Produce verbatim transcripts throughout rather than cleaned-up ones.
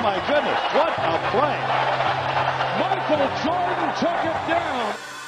my goodness, what a play. Michael Jordan took it down.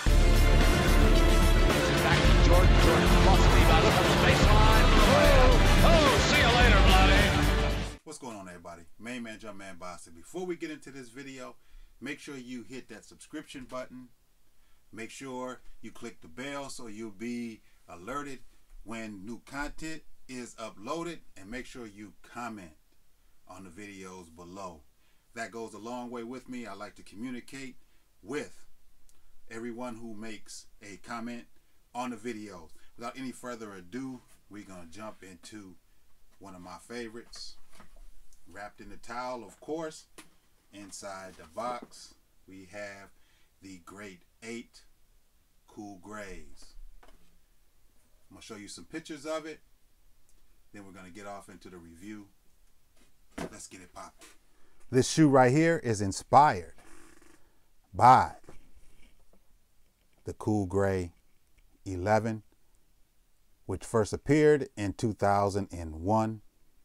Back to Jordan. Jordan crosses the ball up on the baseline. Oh, oh, see you later, buddy. What's going on, everybody? Main man Jumpmanbostic. Before we get into this video, make sure you hit that subscription button. Make sure you click the bell so you'll be alerted when new content is uploaded, and make sure you comment on the videos below. That goes a long way with me. I like to communicate with everyone who makes a comment on the videos. Without any further ado, we're gonna jump into one of my favorites, wrapped in the towel, of course. Inside the box we have the Grade eight Cool Grays. I'm gonna show you some pictures of it, then we're gonna get off into the review. Let's get it popping. This shoe right here is inspired by the Cool Gray eleven, which first appeared in two thousand one.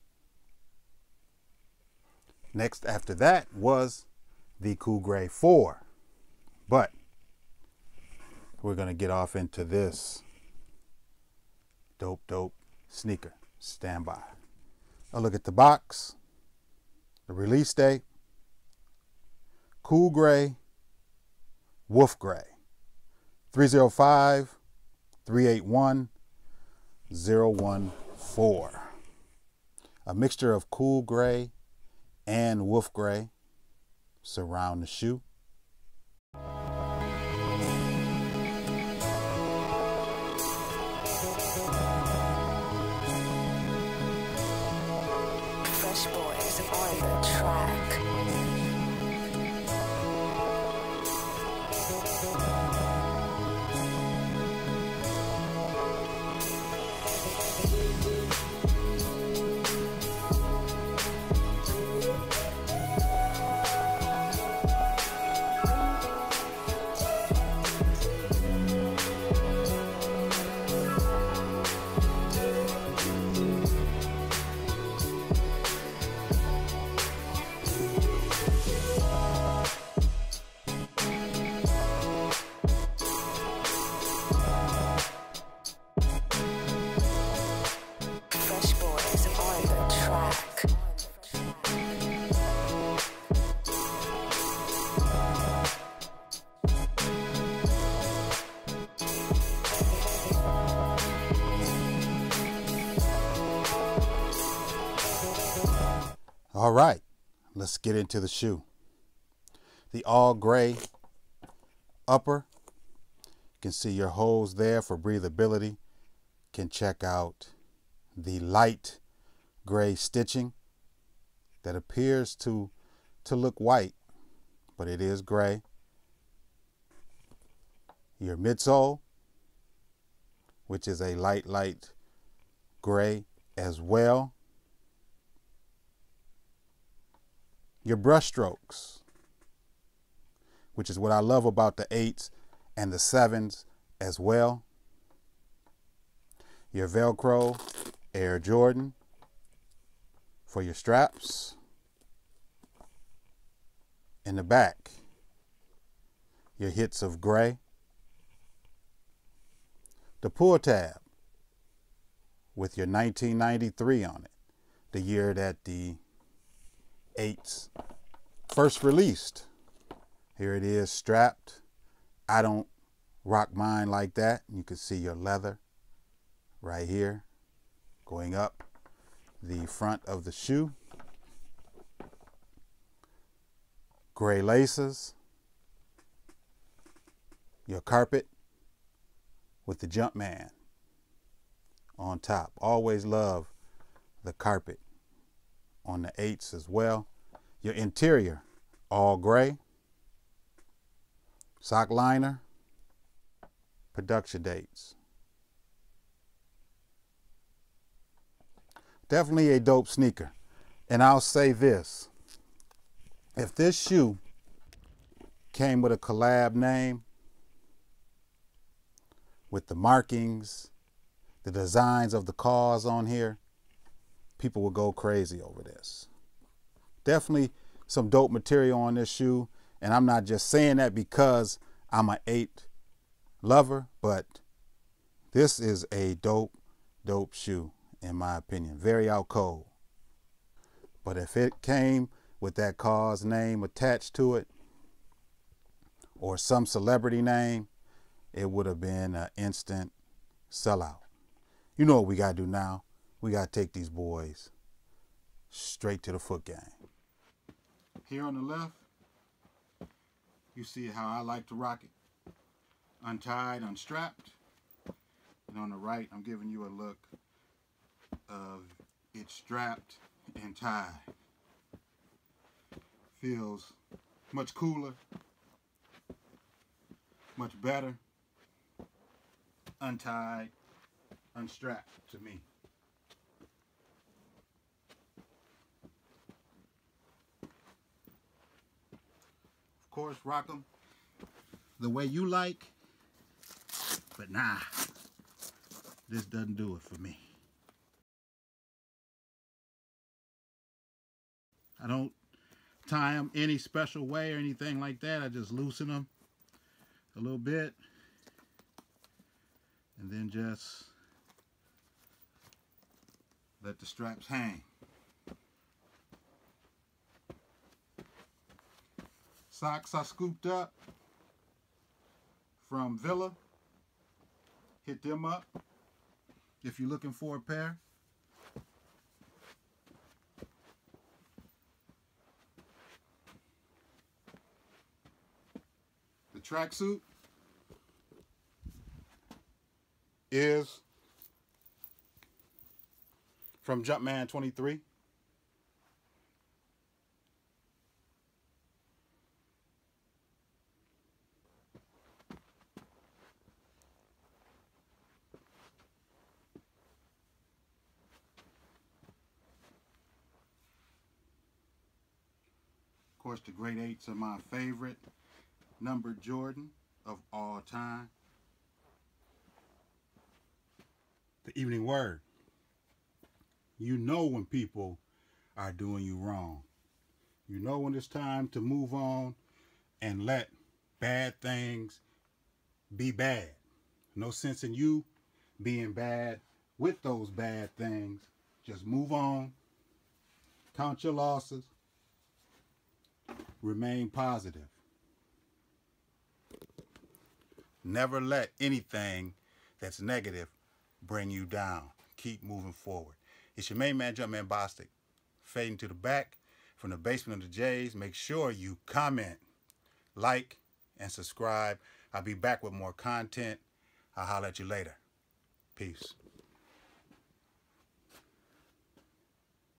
Next after that was the Cool Gray four, but we're gonna get off into this dope dope sneaker. Stand by. A look at the box, the release date, Cool Gray, Wolf Gray, three zero five, three eight one, zero one four. A mixture of Cool Gray and Wolf Gray surround the shoe. Fresh boys on the track. All right, let's get into the shoe. The all gray upper. You can see your holes there for breathability. Can check out the light gray stitching that appears to to look white, but it is gray. Your midsole, which is a light light gray as well. Your brush strokes, which is what I love about the eights and the sevens as well. Your Velcro Air Jordan for your straps. In the back, your hits of gray. The pull tab with your nineteen ninety-three on it, the year that the eights first released. Here it is strapped. I don't rock mine like that. You can see your leather right here going up the front of the shoe. Gray laces. Your carpet with the Jumpman on top. Always love the carpet on the eights as well. Your interior, all gray. Sock liner. Production dates. Definitely a dope sneaker. And I'll say this. If this shoe came with a collab name, with the markings, the designs of the K A W S on here, people will go crazy over this. Definitely some dope material on this shoe, and I'm not just saying that because I'm an eight lover, but this is a dope, dope shoe in my opinion. Very out cold. But if it came with that KAWS name attached to it, or some celebrity name, it would have been an instant sellout. You know what we gotta do now? We gotta take these boys straight to the foot gang. Here on the left, you see how I like to rock it. Untied, unstrapped. And on the right, I'm giving you a look of it strapped and tied. Feels much cooler, much better, untied, unstrapped to me. Of course, rock them the way you like, but nah, this doesn't do it for me. I don't tie them any special way or anything like that. I just loosen them a little bit and then just let the straps hang. Socks I scooped up from Villa. Hit them up if you're looking for a pair. The tracksuit is from Jumpman twenty-three. Of course, the grade eights are my favorite number Jordan of all time. The evening word. You know when people are doing you wrong. You know when it's time to move on and let bad things be bad. No sense in you being bad with those bad things. Just move on. Count your losses. Remain positive. Never let anything that's negative bring you down. Keep moving forward. It's your main man, Jumpmanbostic, fading to the back from the basement of the J's. Make sure you comment, like, and subscribe. I'll be back with more content. I'll holler at you later. Peace.